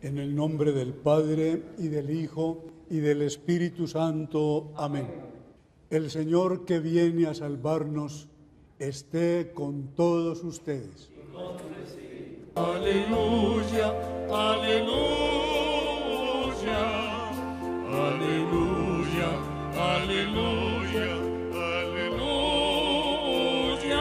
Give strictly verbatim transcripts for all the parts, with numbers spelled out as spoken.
En el nombre del Padre, y del Hijo, y del Espíritu Santo. Amén. El Señor que viene a salvarnos esté con todos ustedes. Aleluya, aleluya, aleluya, aleluya, aleluya.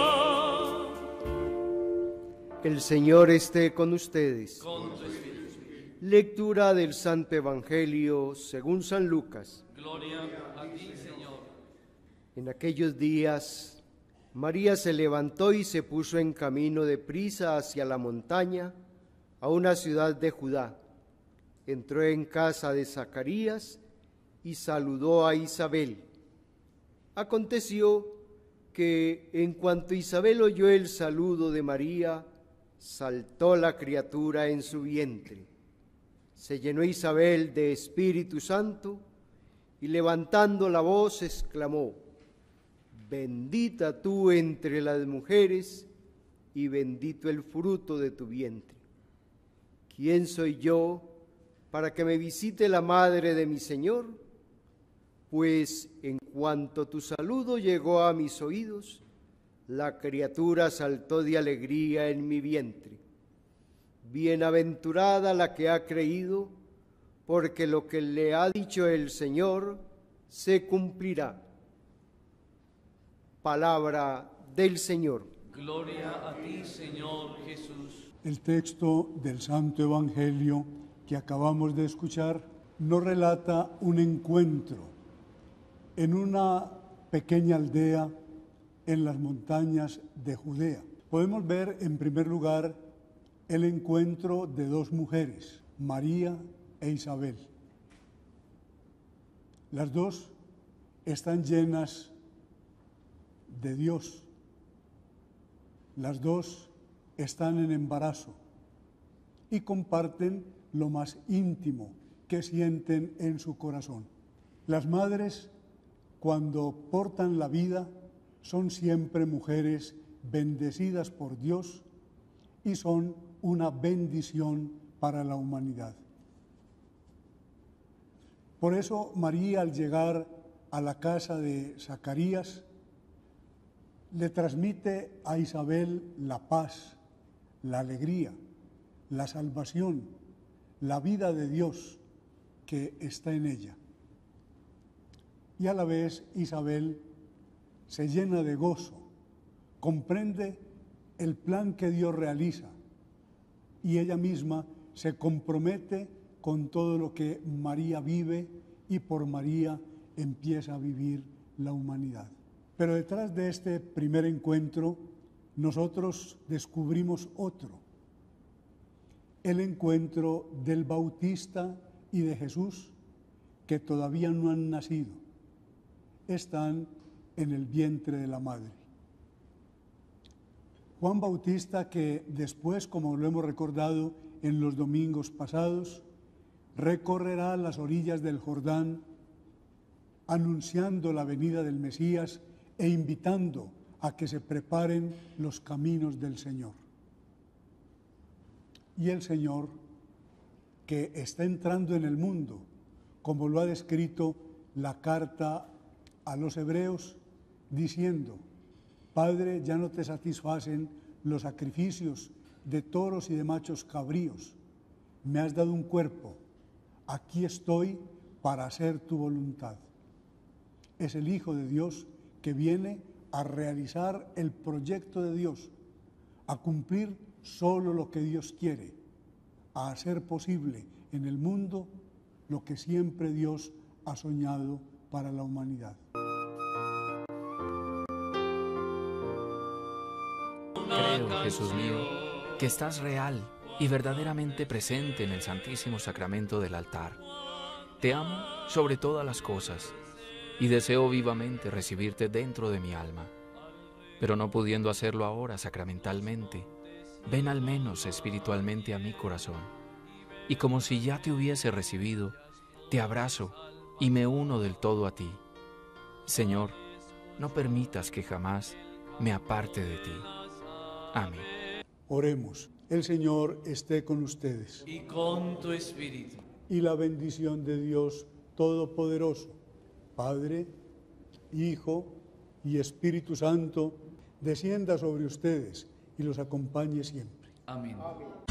El Señor esté con ustedes. Con tu espíritu. Lectura del Santo Evangelio según San Lucas. Gloria a ti, Señor. En aquellos días, María se levantó y se puso en camino de prisa hacia la montaña, a una ciudad de Judá. Entró en casa de Zacarías y saludó a Isabel. Aconteció que, en cuanto Isabel oyó el saludo de María, saltó la criatura en su vientre. Se llenó Isabel de Espíritu Santo y, levantando la voz, exclamó: Bendita tú entre las mujeres y bendito el fruto de tu vientre. ¿Quién soy yo para que me visite la madre de mi Señor? Pues en cuanto tu saludo llegó a mis oídos, la criatura saltó de alegría en mi vientre. Bienaventurada la que ha creído, porque lo que le ha dicho el Señor se cumplirá. Palabra del Señor. Gloria a ti, Señor Jesús. El texto del Santo Evangelio que acabamos de escuchar nos relata un encuentro en una pequeña aldea en las montañas de Judea. Podemos ver en primer lugar el encuentro de dos mujeres, María e Isabel. Las dos están llenas de Dios. Las dos están en embarazo y comparten lo más íntimo que sienten en su corazón. Las madres, cuando portan la vida, son siempre mujeres bendecidas por Dios y son una bendición para la humanidad. Por eso María, al llegar a la casa de Zacarías, le transmite a Isabel la paz, la alegría, la salvación, la vida de Dios que está en ella. Y a la vez Isabel se llena de gozo, comprende el plan que Dios realiza y ella misma se compromete con todo lo que María vive y por María empieza a vivir la humanidad. Pero detrás de este primer encuentro nosotros descubrimos otro, el encuentro del Bautista y de Jesús, que todavía no han nacido, están en el vientre de la madre. Juan Bautista, que después, como lo hemos recordado en los domingos pasados, recorrerá las orillas del Jordán anunciando la venida del Mesías e invitando a que se preparen los caminos del Señor. Y el Señor, que está entrando en el mundo, como lo ha descrito la carta a los hebreos, diciendo: Padre, ya no te satisfacen los sacrificios de toros y de machos cabríos. Me has dado un cuerpo. Aquí estoy para hacer tu voluntad. Es el Hijo de Dios que viene a realizar el proyecto de Dios, a cumplir solo lo que Dios quiere, a hacer posible en el mundo lo que siempre Dios ha soñado para la humanidad. Creo, Jesús mío, que estás real y verdaderamente presente en el Santísimo Sacramento del altar. Te amo sobre todas las cosas y deseo vivamente recibirte dentro de mi alma. Pero no pudiendo hacerlo ahora sacramentalmente, ven al menos espiritualmente a mi corazón. Y como si ya te hubiese recibido, te abrazo y me uno del todo a ti. Señor, no permitas que jamás me aparte de ti. Amén. Oremos. El Señor esté con ustedes. Y con tu espíritu. Y la bendición de Dios Todopoderoso, Padre, Hijo y Espíritu Santo, descienda sobre ustedes y los acompañe siempre. Amén.